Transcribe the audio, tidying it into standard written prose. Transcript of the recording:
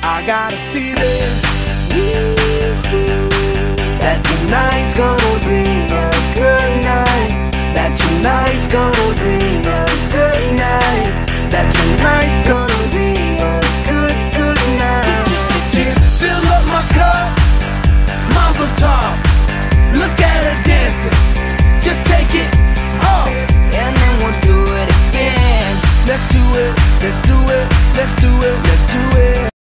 I got a feeling that tonight's gonna be